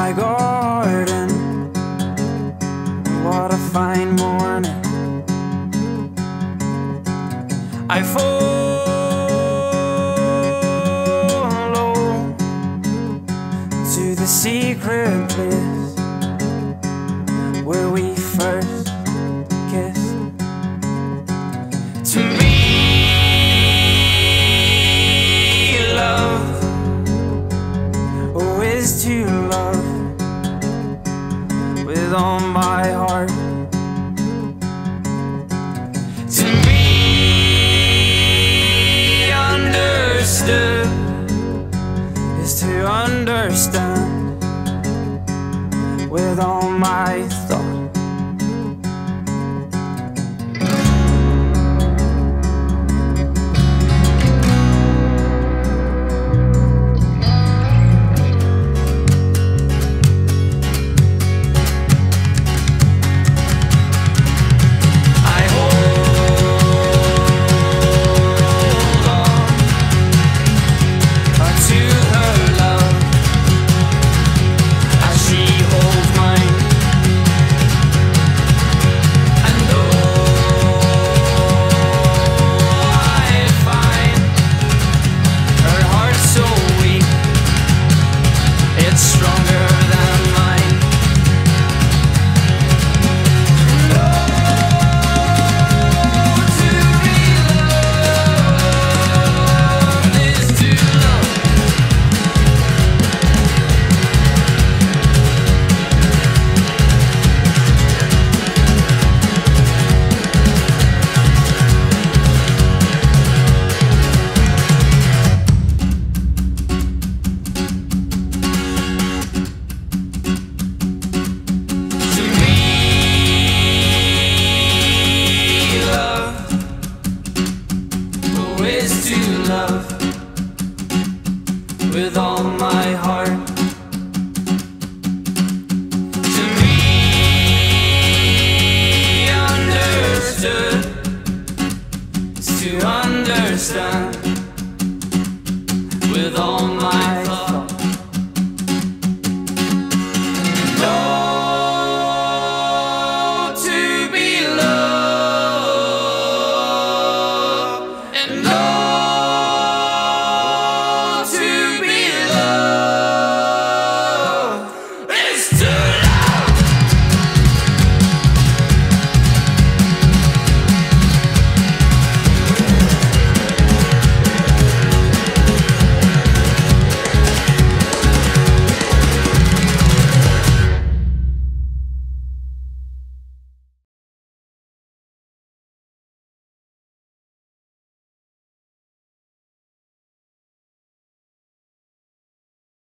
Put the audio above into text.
my garden. What a fine morning. I follow to the secret place where we first kissed. To me, love is to love with all my heart. To be understood is to understand with all my thought. Love with all my heart. To be understood is to understand with all my